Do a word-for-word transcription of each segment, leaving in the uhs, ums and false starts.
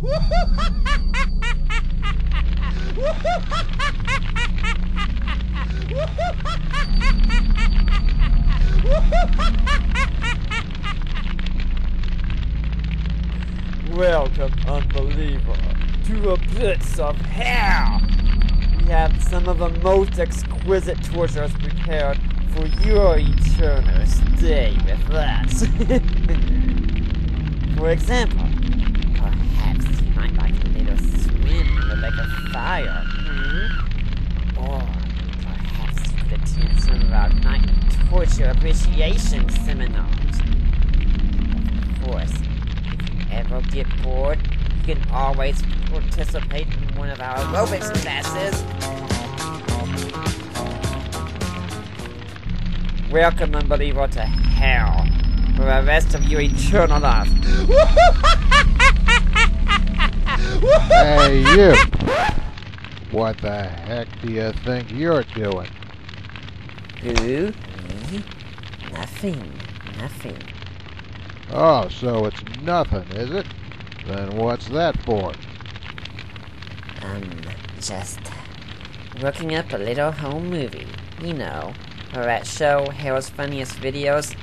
Welcome, unbeliever, to the pits of hell! We have some of the most exquisite tortures prepared for your eternal stay with us. For example, perhaps you might like a little swim in the lake of fire, hmm? Or perhaps you could attend some of our nightly torture appreciation seminars. Of course, ever get bored, you can always participate in one of our aerobics classes. Welcome, unbeliever, to hell for the rest of your eternal life. Hey, you! What the heck do you think you're doing? Who? Me? Nothing. Nothing. Oh, so it's nothing, is it? Then what's that for? Um, just working up a little home movie, you know, or that show, Hell's Funniest Videos.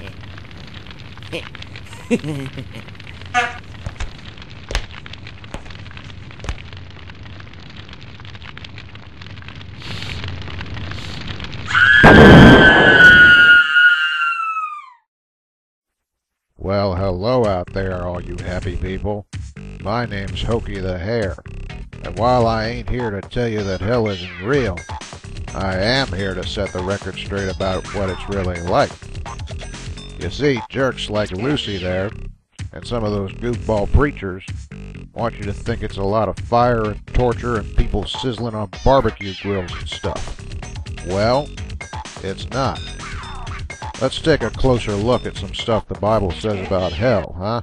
Well, hello out there, all you happy people. My name's Hokey the Hare, and while I ain't here to tell you that hell isn't real, I am here to set the record straight about what it's really like. You see, jerks like Lucy there, and some of those goofball preachers, want you to think it's a lot of fire and torture and people sizzling on barbecue grills and stuff. Well, it's not. Let's take a closer look at some stuff the Bible says about hell, huh?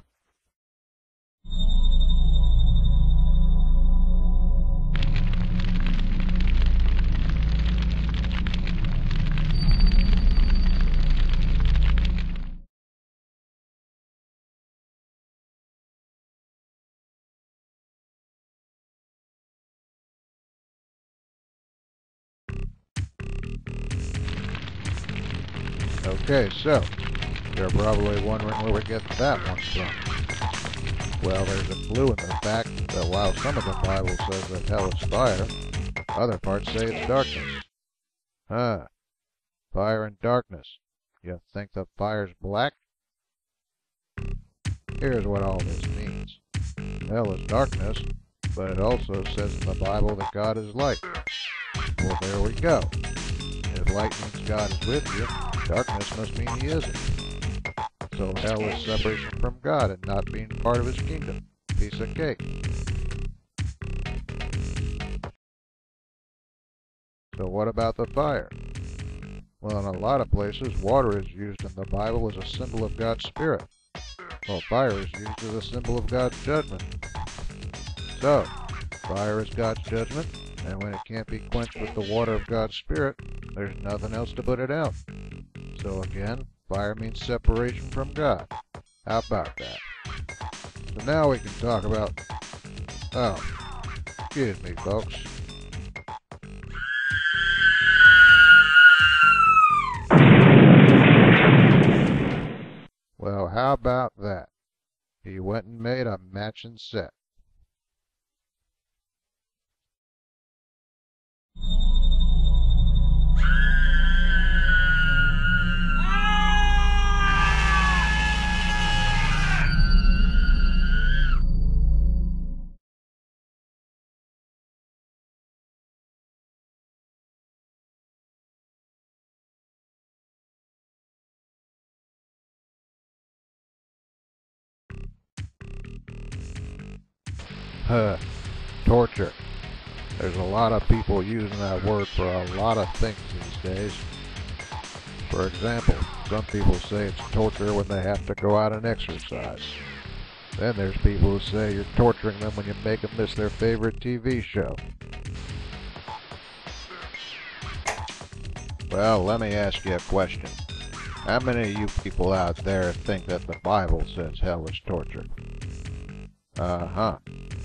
Okay, so, you're probably wondering where we get that one from. Well, there's a clue in the fact that while some of the Bible says that hell is fire, other parts say it's darkness. Huh. Fire and darkness. You think the fire's black? Here's what all this means. Hell is darkness, but it also says in the Bible that God is light. Well, there we go. If light means God is with you, darkness must mean he isn't. So hell is separation from God and not being part of his kingdom. Piece of cake. So what about the fire? Well, in a lot of places, water is used in the Bible as a symbol of God's Spirit. Well, fire is used as a symbol of God's judgment. So, fire is God's judgment, and when it can't be quenched with the water of God's Spirit, there's nothing else to put it out. So again, fire means separation from God. How about that? So now we can talk about... Oh, excuse me, folks. Well, how about that? He went and made a matching set. Huh. Torture. There's a lot of people using that word for a lot of things these days. For example, some people say it's torture when they have to go out and exercise. Then there's people who say you're torturing them when you make them miss their favorite T V show. Well, let me ask you a question. How many of you people out there think that the Bible says hell is torture? Uh-huh.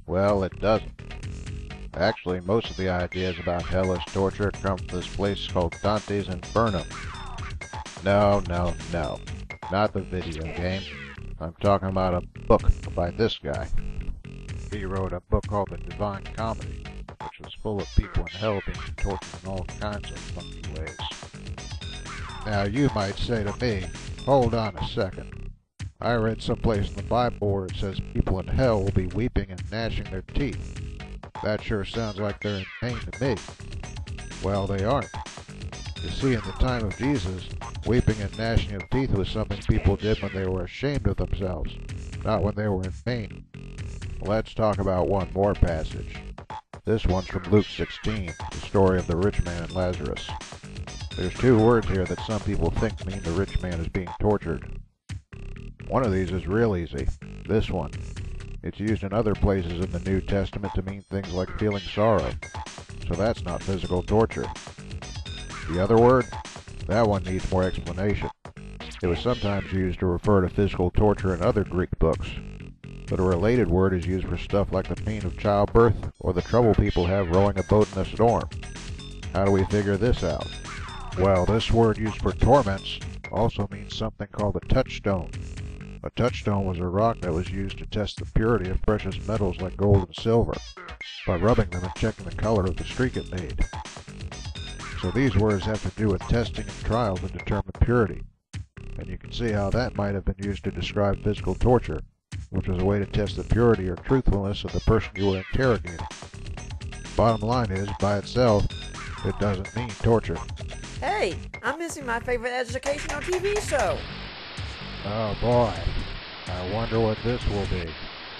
Well, it doesn't. Actually, most of the ideas about hellish torture come from this place called Dante's Infernum. No, no, no. Not the video game. I'm talking about a book by this guy. He wrote a book called The Divine Comedy, which was full of people in hell being tortured in all kinds of funky ways. Now, you might say to me, hold on a second. I read someplace in the Bible where it says people in hell will be weeping and gnashing their teeth. That sure sounds like they're in pain to me. Well, they aren't. You see, in the time of Jesus, weeping and gnashing of teeth was something people did when they were ashamed of themselves, not when they were in pain. Let's talk about one more passage. This one's from Luke sixteen, the story of the rich man and Lazarus. There's two words here that some people think mean the rich man is being tortured. One of these is real easy. This one. It's used in other places in the New Testament to mean things like feeling sorrow. So that's not physical torture. The other word? That one needs more explanation. It was sometimes used to refer to physical torture in other Greek books. But a related word is used for stuff like the pain of childbirth or the trouble people have rowing a boat in a storm. How do we figure this out? Well, this word used for torments also means something called a touchstone. A touchstone was a rock that was used to test the purity of precious metals like gold and silver, by rubbing them and checking the color of the streak it made. So these words have to do with testing and trial to determine purity, and you can see how that might have been used to describe physical torture, which was a way to test the purity or truthfulness of the person you were interrogating. Bottom line is, by itself, it doesn't mean torture. Hey, I'm missing my favorite educational T V show. Oh boy, I wonder what this will be.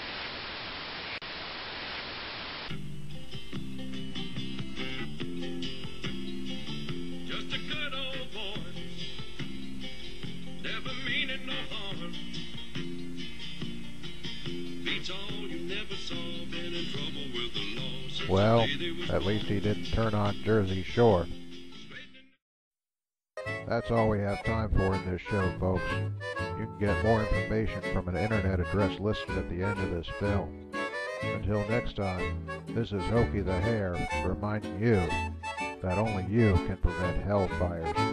Just a good old boy, never meaning no harm. Beats all you never saw, been in trouble with the law since Well, the day they was at least he born. didn't turn on Jersey Shore. That's all we have time for in this show, folks. You can get more information from an internet address listed at the end of this film. Until next time, this is Hokey the Hare reminding you that only you can prevent hellfires.